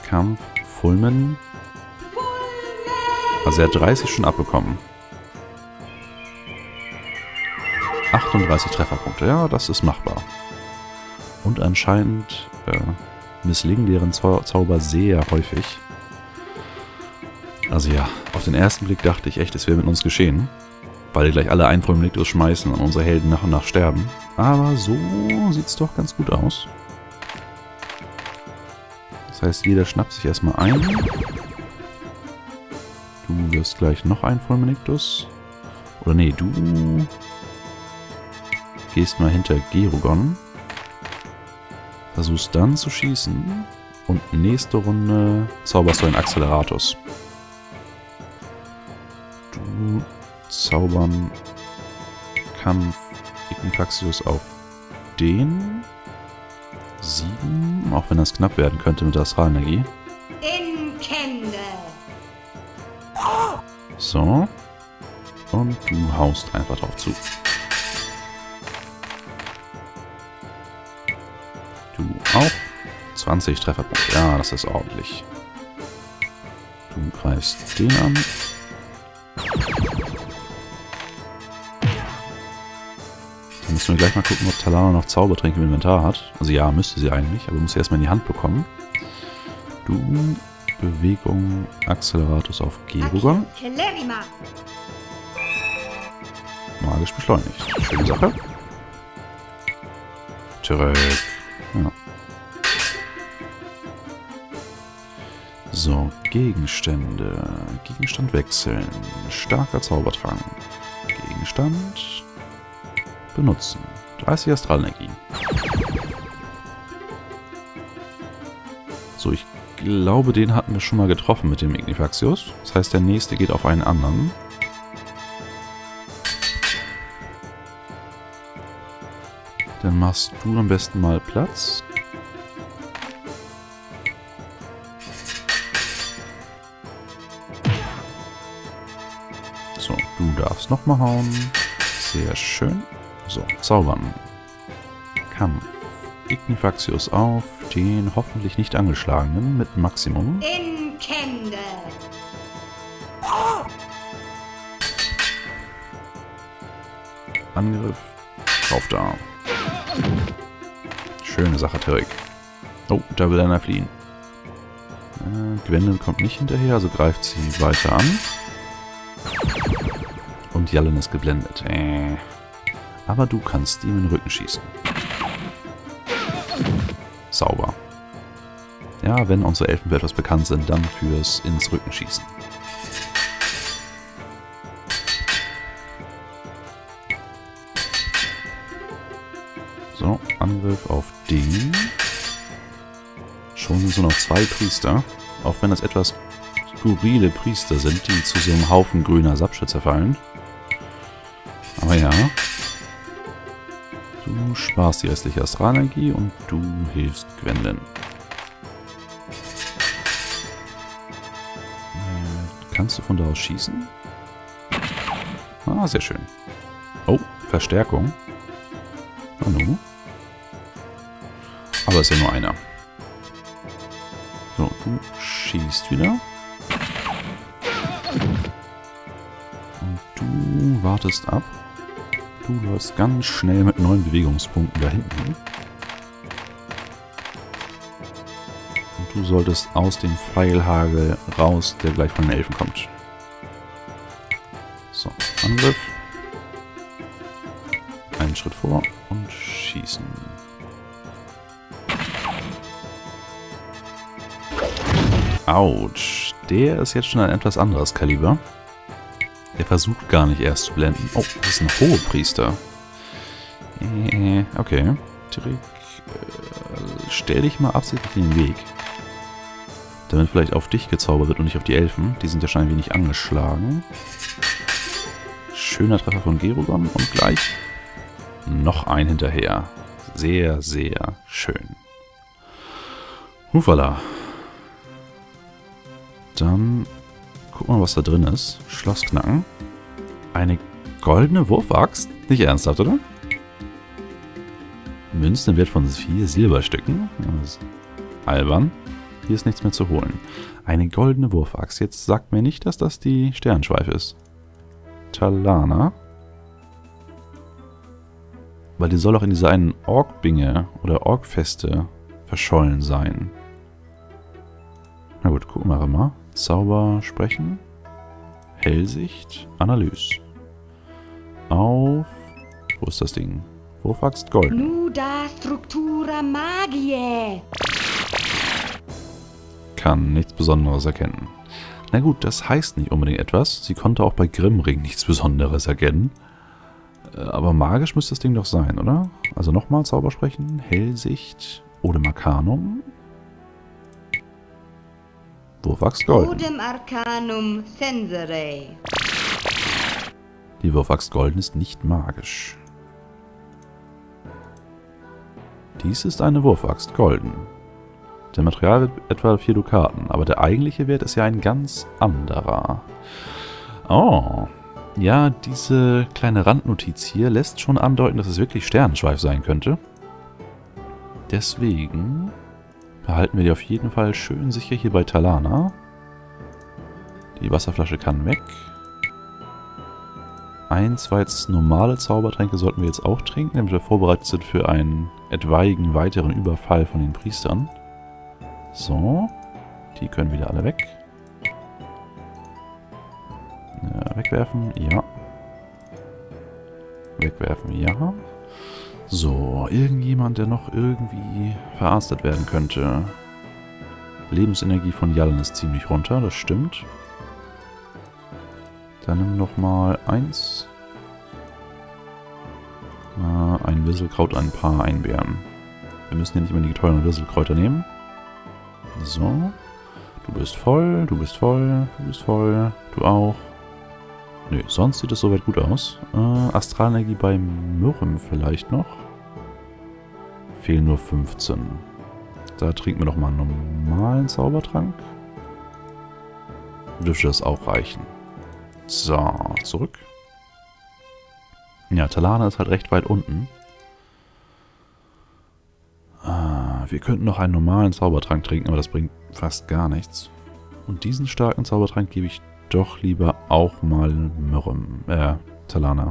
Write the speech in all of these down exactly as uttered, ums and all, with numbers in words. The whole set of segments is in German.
Kampf, Fulmen. Also er hat dreißig schon abbekommen. achtunddreißig Trefferpunkte, ja, das ist machbar. Und anscheinend äh, misslingen deren Zau Zauber sehr häufig. Also ja, auf den ersten Blick dachte ich echt, es wäre mit uns geschehen. Weil die gleich alle einen Fulminectus schmeißen und unsere Helden nach und nach sterben. Aber so sieht es doch ganz gut aus. Das heißt, jeder schnappt sich erstmal ein. Du wirst gleich noch ein Fulminectus. Oder nee, du gehst mal hinter Gerugon. Versuchst dann zu schießen. Und nächste Runde zauberst du einen Acceleratus. Du zaubern Kampf Ignifaxius auf den. sieben. Auch wenn das knapp werden könnte mit der Astralenergie. So. Und du haust einfach drauf zu. Du auch. zwanzig Trefferpunkte. Ja, das ist ordentlich. Du greifst den an. Dann müssen wir gleich mal gucken, ob Talana noch Zaubertränke im Inventar hat. Also ja, müsste sie eigentlich, aber muss sie erstmal in die Hand bekommen. Du, Bewegung, Acceleratus auf Gerugon. Magisch beschleunigt. Schöne Sache. Zurück. Ja. So, Gegenstände. Gegenstand wechseln. Starker Zaubertrank. Gegenstand benutzen. dreißig Astralenergie. So, ich glaube, den hatten wir schon mal getroffen mit dem Ignifaxius. Das heißt, der nächste geht auf einen anderen. Dann machst du am besten mal Platz. So, du darfst nochmal hauen. Sehr schön. So, zaubern. Kampf. Ignifaxius auf den hoffentlich nicht angeschlagenen mit Maximum. Angriff. Drauf da. Schöne Sache, Terek. Oh, da will einer fliehen. Äh, Gwendolyn kommt nicht hinterher, also greift sie weiter an. Und Jallen ist geblendet. Äh. Aber du kannst ihm in den Rücken schießen. Sauber. Ja, wenn unsere Elfen für etwas bekannt sind, dann fürs ins Rücken schießen. So, Angriff auf den. Schon sind es nur noch zwei Priester. Auch wenn das etwas skurrile Priester sind, die zu so einem Haufen grüner Sapschütze fallen. Aber ja. Du sparst die restliche Astralenergie und du hilfst Gwendolyn. Äh, kannst du von da aus schießen? Ah, sehr schön. Oh, Verstärkung. Hallo. Aber ist ja nur einer. So, du schießt wieder. Und du wartest ab. Du läufst ganz schnell mit neun Bewegungspunkten da hinten hin. Und du solltest aus dem Pfeilhagel raus, der gleich von den Elfen kommt. So, Angriff. Einen Schritt vor und schießen. Autsch. Der ist jetzt schon ein etwas anderes Kaliber. Der versucht gar nicht erst zu blenden. Oh, das ist ein Hohepriester. Äh, okay. Terek, äh, stell dich mal absichtlich in den Weg. Damit vielleicht auf dich gezaubert wird und nicht auf die Elfen. Die sind ja schon ein wenig angeschlagen. Schöner Treffer von Gerugon und gleich noch ein hinterher. Sehr, sehr schön. Hufala. Dann gucken wir mal, was da drin ist. Schloss knacken. Eine goldene Wurfaxt? Nicht ernsthaft, oder? Münzen im Wert von vier Silberstücken. Das ist albern. hier ist nichts mehr zu holen. Eine goldene Wurfaxt. Jetzt sagt mir nicht, dass das die Sternschweif ist. Talana. Weil die soll auch in dieser einen Ork-Binge oder Ork-Feste verschollen sein. Na gut, gucken wir mal. Zauber sprechen. Hellsicht. Analyse. Auf... Wo ist das Ding? Wurfaxt Gold. Nuda Struktura Magiae. Kann nichts Besonderes erkennen. Na gut, das heißt nicht unbedingt etwas. Sie konnte auch bei Grimmring nichts Besonderes erkennen. Aber magisch müsste das Ding doch sein, oder? Also nochmal Zauber sprechen. Hellsicht. Odem Arcanum. Wurfaxt Golden. Odem Arcanum Sensere. Die Wurfaxt Golden ist nicht magisch. Dies ist eine Wurfaxt Golden. Der Material wird etwa vier Dukaten, aber der eigentliche Wert ist ja ein ganz anderer. Oh, ja, diese kleine Randnotiz hier lässt schon andeuten, dass es wirklich Sternenschweif sein könnte. Deswegen behalten wir die auf jeden Fall schön sicher hier bei Talana. Die Wasserflasche kann weg. Ein, zwei normale Zaubertränke sollten wir jetzt auch trinken, damit wir vorbereitet sind für einen etwaigen weiteren Überfall von den Priestern. So, die können wieder alle weg. Ja, wegwerfen, ja. Wegwerfen, ja. So, irgendjemand, der noch irgendwie verarztet werden könnte. Lebensenergie von Jallen ist ziemlich runter, das stimmt. Dann nimm noch mal eins. Äh, ein Wisselkraut, ein paar Einbeeren. Wir müssen ja nicht immer die teuren Wisselkräuter nehmen. So. Du bist voll, du bist voll, du bist voll, du auch. Nö, sonst sieht es soweit gut aus. Äh, Astralenergie bei Myrrem vielleicht noch. Fehlen nur fünfzehn. Da trinken wir noch mal einen normalen Zaubertrank. Dürfte das auch reichen. So, zurück. Ja, Talana ist halt recht weit unten. Ah, wir könnten noch einen normalen Zaubertrank trinken, aber das bringt fast gar nichts. Und diesen starken Zaubertrank gebe ich doch lieber auch mal Myrrem, äh, Talana.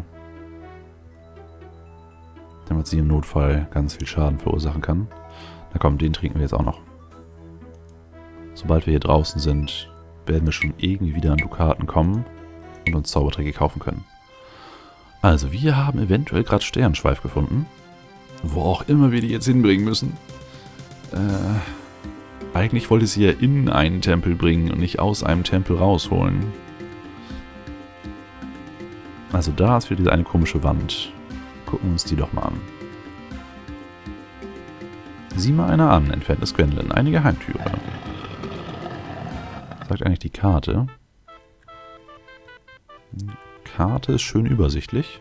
Damit sie im Notfall ganz viel Schaden verursachen kann. Na komm, den trinken wir jetzt auch noch. Sobald wir hier draußen sind, werden wir schon irgendwie wieder an Dukaten kommen und uns Zaubertränke kaufen können. Also, wir haben eventuell gerade Sternenschweif gefunden. Wo auch immer wir die jetzt hinbringen müssen. Äh, eigentlich wollte ich sie ja in einen Tempel bringen und nicht aus einem Tempel rausholen. Also da ist wieder diese eine komische Wand. Gucken wir uns die doch mal an. Sieh mal einer an, entferntes Gwendolyn. Eine Geheimtüre. Sagt eigentlich die Karte. Karte ist schön übersichtlich.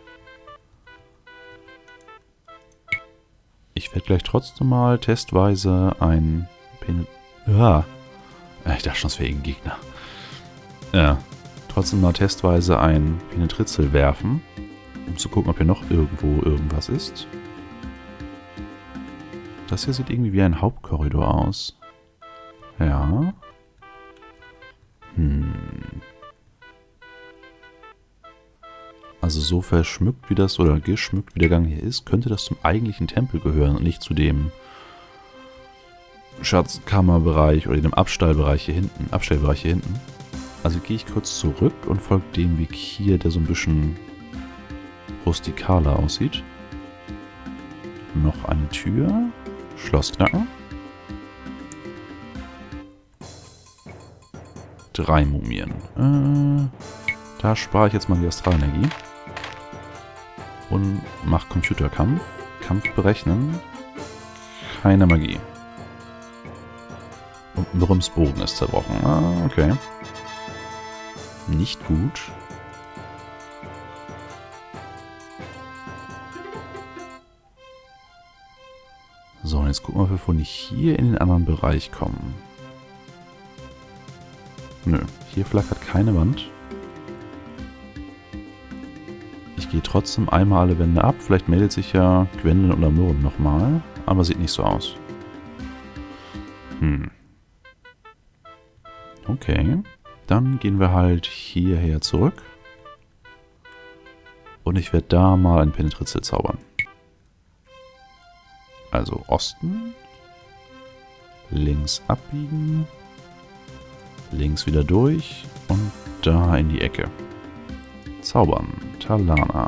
Ich werde gleich trotzdem mal testweise ein... Pen ja. Ich dachte schon, das wäre irgendein Gegner. Ja. Trotzdem mal testweise ein Penetritzel werfen, um zu gucken, ob hier noch irgendwo irgendwas ist. Das hier sieht irgendwie wie ein Hauptkorridor aus. Ja. Hm. Also so verschmückt wie das, oder geschmückt wie der Gang hier ist, könnte das zum eigentlichen Tempel gehören und nicht zu dem Schatzkammerbereich oder dem Abstallbereich hier hinten. Abstellbereich hier hinten. Also gehe ich kurz zurück und folge dem Weg hier, der so ein bisschen rustikaler aussieht. Noch eine Tür. Schloss knacken. Drei Mumien. Äh, da spare ich jetzt mal die Astralenergie. Und mache Computerkampf. Kampf berechnen. Keine Magie. Und Myrrems Bogen ist zerbrochen. Ah, okay. Nicht gut. So, und jetzt gucken wir, bevor wir hier in den anderen Bereich kommen. Nö, hier flackert keine Wand. Ich gehe trotzdem einmal alle Wände ab. Vielleicht meldet sich ja Gwendolyn oder Myrrem nochmal. Aber sieht nicht so aus. Hm. Okay. Dann gehen wir halt hierher zurück. Und ich werde da mal ein Penetritzel zaubern. Also Osten. Links abbiegen. Links wieder durch. Und da in die Ecke. Zaubern. Talana.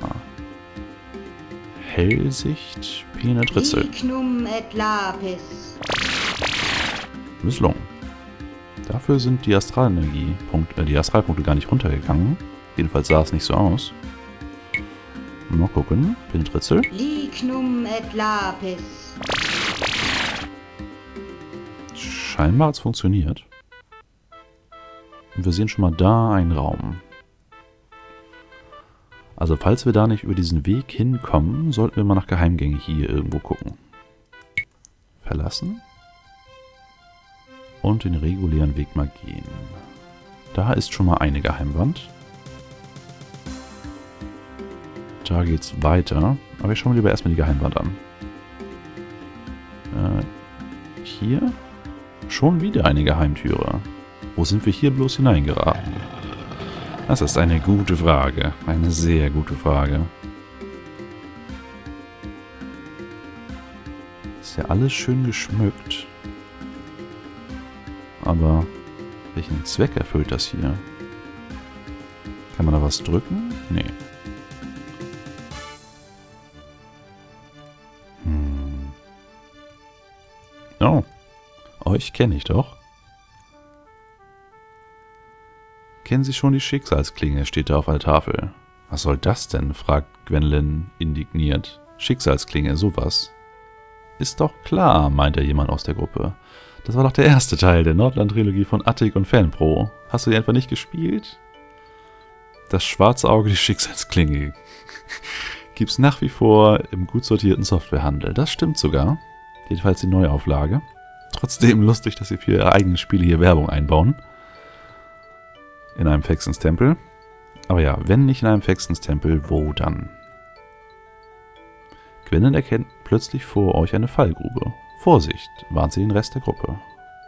Hellsicht. Penetritzel. Lignum et lapis. Misslungen. Dafür sind die Astralenergie-Punkte, äh, die Astralpunkte gar nicht runtergegangen. Jedenfalls sah es nicht so aus. Mal gucken. Penetritzel. Lignum et lapis. Scheinbar hat es funktioniert. Und wir sehen schon mal da einen Raum. Also falls wir da nicht über diesen Weg hinkommen, sollten wir mal nach Geheimgängen hier irgendwo gucken. Verlassen. Und den regulären Weg mal gehen. Da ist schon mal eine Geheimwand. Da geht's weiter. Aber ich schaue mir lieber erstmal die Geheimwand an. Äh, hier? Schon wieder eine Geheimtüre. Wo sind wir hier bloß hineingeraten? Das ist eine gute Frage. Eine sehr gute Frage. Ist ja alles schön geschmückt. Aber welchen Zweck erfüllt das hier? Kann man da was drücken? Nee. Hm. Oh. Euch kenne ich doch. Kennen Sie schon die Schicksalsklinge, steht da auf der Tafel. Was soll das denn? Fragt Gwendolyn indigniert. Schicksalsklinge, sowas. Ist doch klar, meinte jemand aus der Gruppe. Das war doch der erste Teil der Nordland-Trilogie von Attic und Fanpro. Hast du die einfach nicht gespielt? Das schwarze Auge, die Schicksalsklinge. Gibt's nach wie vor im gut sortierten Softwarehandel. Das stimmt sogar. Jedenfalls die Neuauflage. Trotzdem lustig, dass sie für ihre eigenen Spiele hier Werbung einbauen. In einem Fexens-Tempel. Aber ja, wenn nicht in einem Fexens-Tempel, wo dann? Gwendolyn erkennt plötzlich vor euch eine Fallgrube. Vorsicht, warnt sie den Rest der Gruppe.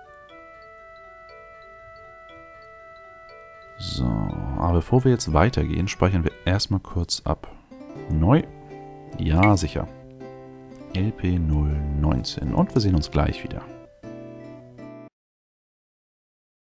So, aber bevor wir jetzt weitergehen, speichern wir erstmal kurz ab. Neu? Ja, sicher. L P null neunzehn. Und wir sehen uns gleich wieder.